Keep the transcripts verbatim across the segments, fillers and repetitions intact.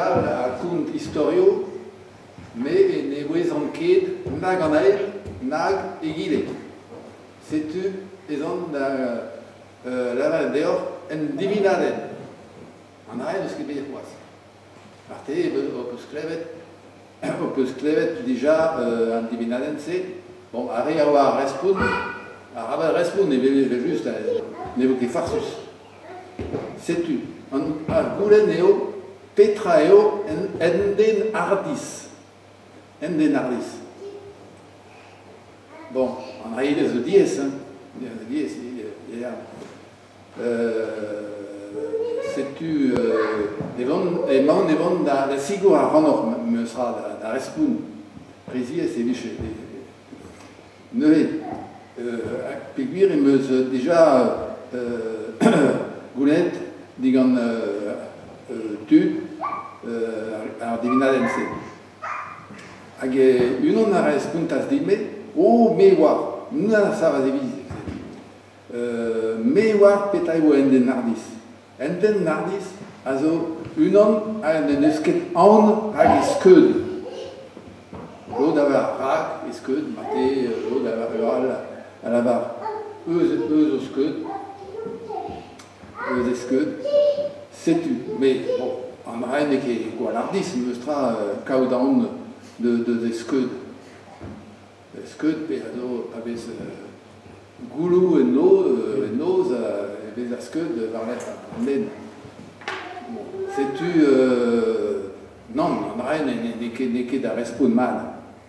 Gal a kunt historio, me ne wez an ket nag an ael, nag egile. Setu ezan da uh, laval deor en divinaden. An ael eus ket bet c'hoaz. Arte, o peus klevet, o peus klevet dija uh, an divinaden se, bon, a re a oa respoun, a raval respoun ne vele just, ne vo ket farsus. Setu, an a goulen eo, petra eo en, en den ardis. En den ardis. Bon, an aile zo diez, hein. Zo diez, ya. Setu, evon, eman evon da, da sigo a ranor me sera da, da respoun. Prezi e se viche. Neuve, euh, peguir e meus deja euh, goulet digant euh, euh, tu euh, ar divinaden se. Hag unan a rez puntas dime, o me war, na sa va eviz. Euh, me war petai o en den ardis. En den ardis, a zo unan a en eusket an hag eskeud. Lo d'avar rak, eskeud, mate, lo d'avar eural, a lavar eus, eus o skeud, eus eskeud, setu. Mais, bon, an ren e ket gwall ardis, meustra uh, kaout an de, de, de skeud. Skeud, pe a zo a vez uh, goulou en no, uh, en noz, uh, e vez a skeud war let an den. Bon, setu, uh, non, an ren ne ket, ne ket da respoun mal.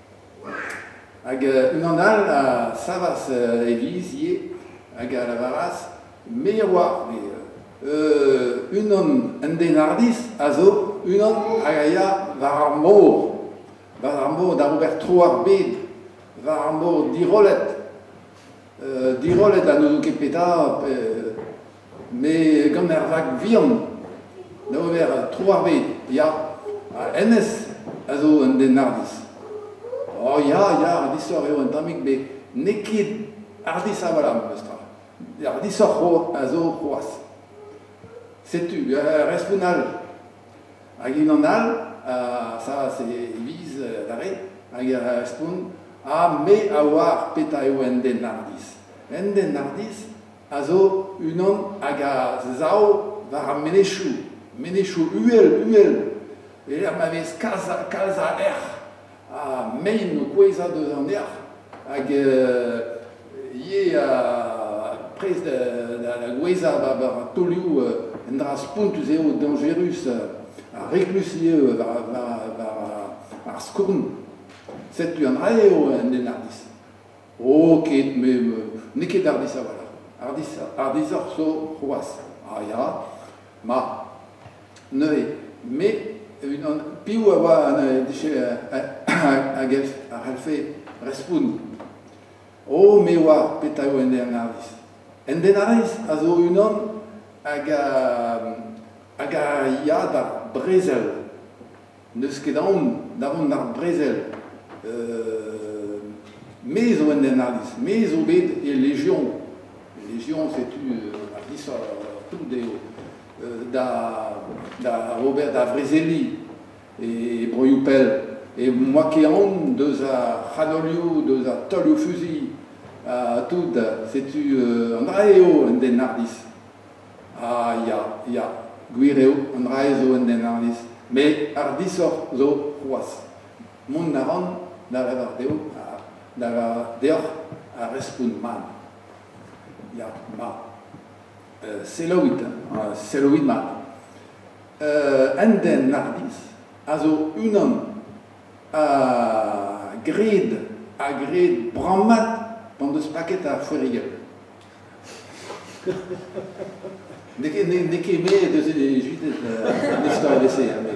Hag unan al a savas uh, eviz ie, hag a lavaras, me a war, me, uh, unan en den ardis, a zo, unan hag a ya war ar mor. War ar mor da ober tro ar bed, war ar mor dirolet. Uh, dirolet a no ket peta, uh, me gant er vag vian, da ober tro ar bed, ya, a enez a zo en den ardis. Oh ya, ya, ardisor eo en tamik, be ne ket ardis a valam, meustra. Ardisor ro a zo c'hoaz. Setu, uh, respounal. Hag unan al, uh, sa se eviz uh, dare, hag a respoun, a me a war peta eo en den ardis. En den ardis, a zo unan hag a zao war a menechou. Menechou uel, uel. E er ma vez kalza, kalza er. A mein no kweza deus an er, hag uh, ie a prez da, da, da gweza ba, ba tolioù uh, en dra spuntus eo dangerus, uh, a reklus eo var, var, var ar skourn. Setu an ra eo en den ardis. O ket, me, me ne ket ardis a wala. Ardis, ardisor so c'hoaz. A ya, ma, neuze, me, unan piou a oa an deche hag a c'halfe respoun. O me oa peta eo en den ardis. En den ardis a zo unan hag a, hag a ya d'ar brezel. Neus ket aon davon d'ar brezel. Euh, me zo en den ardis. Me zo bet e legion. Legion setu uh, ardisor tout deo. Uh, da, da Robert da Vrezeli e broioupel e moa ket an deus a c'hanolioù, deus a tolioù fuzi a tout, setu uh, an dra eo en den ardis. Ah, ya, ya, gwir eo, an dra eo en den ardis. Me ardisor zo c'hoaz. Mont na ran da lavar deo, da lavar deoc'h a respoun man. Ya, ma. Uh, seloit, uh, seloit ma. Uh, en den ardis, a zo unan a gred, a gred brammat pant deus paket a fouerigel. Ne ket me deus e jutet an istor vese,